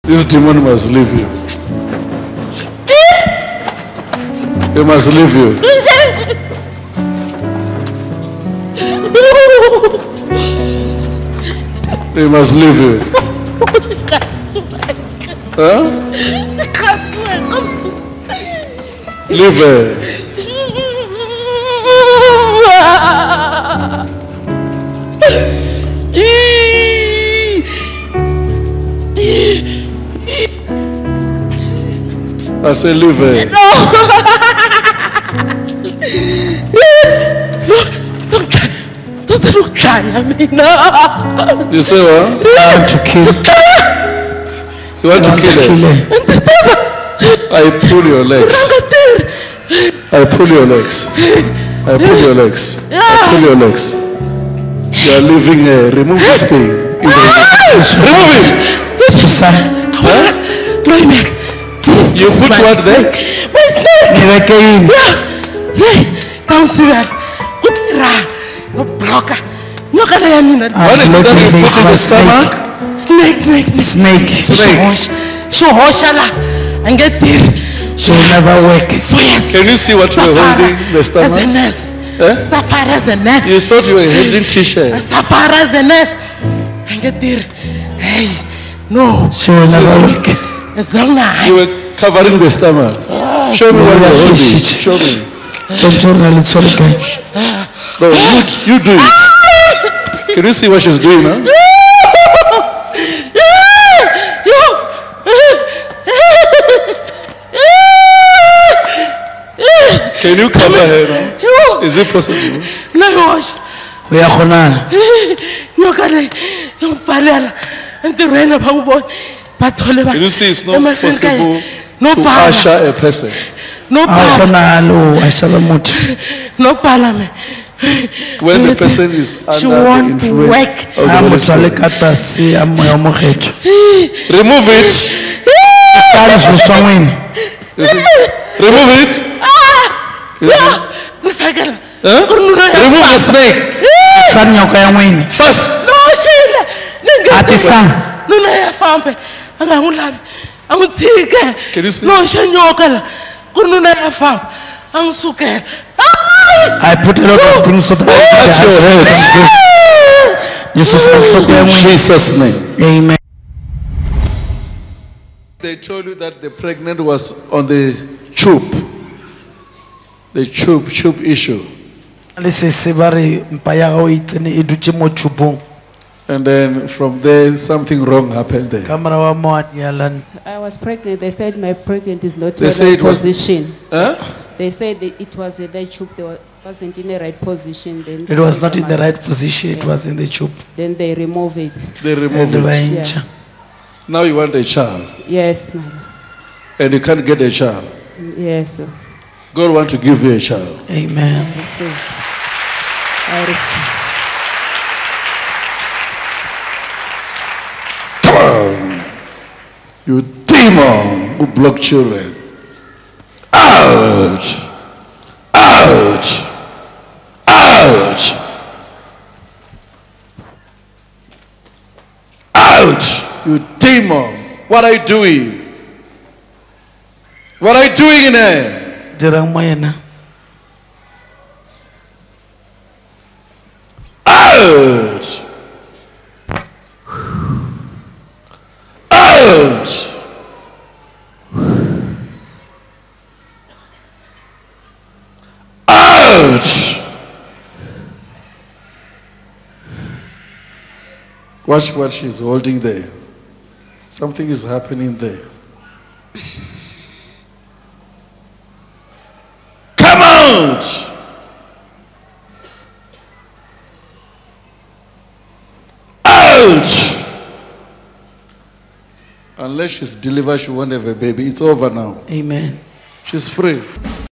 This demon must leave you. He must leave you. He must leave you. Huh? Leave her. I say leave her. No, don't try me. No. You say what? I want to kill. You want to kill her? I pull your legs. I pull your legs. I pull your legs. I pull your legs. You are leaving her. Remove this thing. Remove it. Huh? You put what there? My snake. Don't see that. No blocker. No can I mean that. What is it that you put in the stomach? Snake. Show Hoshala and get there. She will never work. Can you see what you are holding in the stomach? As a nest. Eh? Safari as a nest. You thought you were holding t-shirt. Safari as a nest. And get there. Hey, no. She will never work. As long as You were covering the stomach. Show me what you are holding. Show me. It's okay. No, you do it. Can you see what she's doing now? Can you cover her now? Is it possible? No, We are Honan. no, no, Farrell, and the rain of our boy. But Can you see it's not possible no to father, usher a person? no father, no parliament. When the person is She under the want to influence work. of the Holy Spirit. Remove it. You see? Remove it. You see? Huh? Remove the snake. First. No, Sheila. Can you see? No, I put a lot of things so that Touch your head. In Jesus' name. Amen. They told you that the pregnant was on the tube. The tube issue. And then from there, something wrong happened there. I was pregnant. They said my pregnant is not in They the say right it was- position. Huh? They said that it was in the tube. They wasn't in the right position. Then It was not in the right position, it was in the tube. Then they remove it. They removed it. Yeah. Now you want a child. Yes, madam. And you can't get a child. Yes, sir. God wants to give you a child. Amen. I receive. I receive. Come on. You demon who block children. Out. Out. Out. Out. You demon. What are you doing? What are you doing in there? Out. Out. Out. Watch what she's holding there. Something is happening there. Come out. Out. Unless she's delivered, she won't have a baby. It's over now. Amen. She's free.